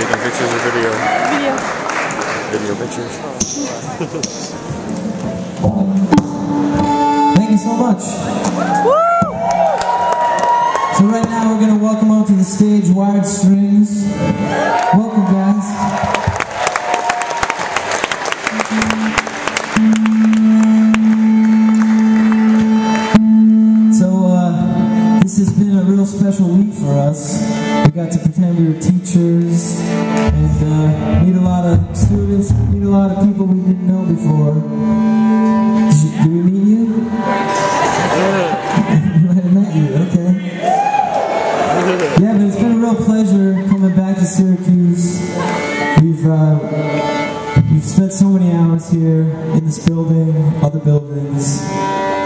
Taking pictures or video? Video. Video pictures. Thank you so much. Woo! So right now we're going to welcome onto the stage Wired Strings. Welcome, guys. This has been a real special week for us. We got to pretend we were teachers and meet a lot of students, meet a lot of people we didn't know before. Did we meet you? We might have met you, okay. Yeah, but it's been a real pleasure coming back to Syracuse. We've spent so many hours here in this building, other buildings.